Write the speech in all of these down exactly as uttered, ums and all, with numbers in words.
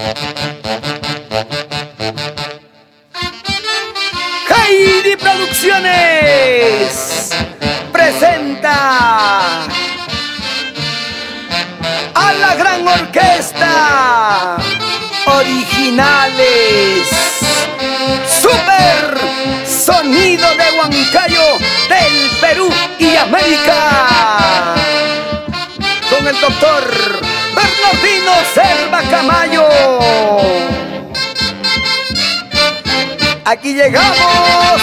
Heidi Producciones presenta a la gran orquesta Originales Super Sonido de Huancayo del Perú y América, con el doctor Bernardino Selva Camayo. Aquí llegamos,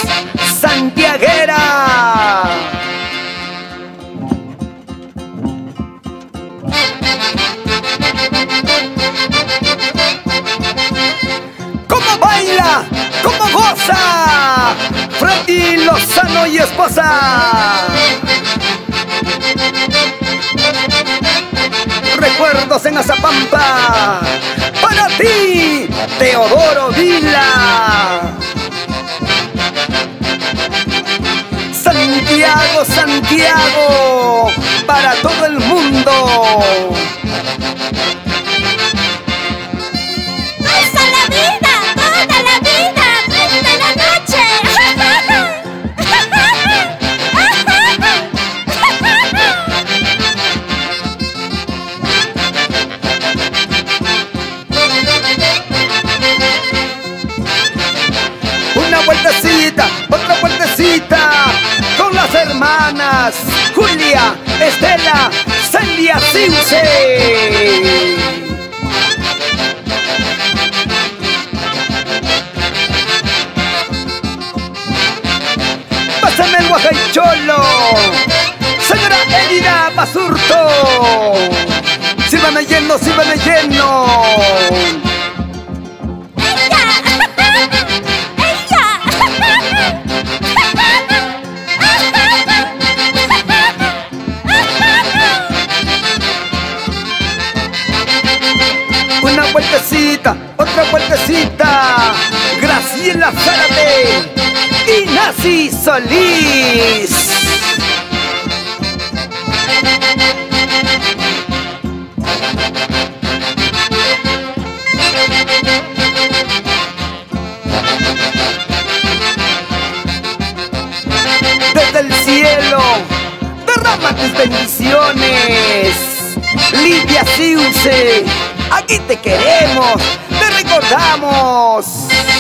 santiaguera. ¿Cómo baila? ¿Cómo goza? Freddy Lozano y esposa. Recuerdos en Azapampa, para ti, Teodoro Vila. Santiago, Santiago, para todo el mundo. ¡Goza la vida! ¡Toda la vida! ¡Toda la noche! Una vueltecita, otra vueltecita, con las hermanas Julia, Estela, Celia Ciuse. Pásame el guajaycholo, señora Elida Basurto. Sírvame lleno, sírvame lleno. Una vueltecita, otra vueltecita, Graciela Zárate y Nancy Solís. Desde el cielo, derrama tus bendiciones, Lidia Ciuse. Aquí te queremos, te recordamos.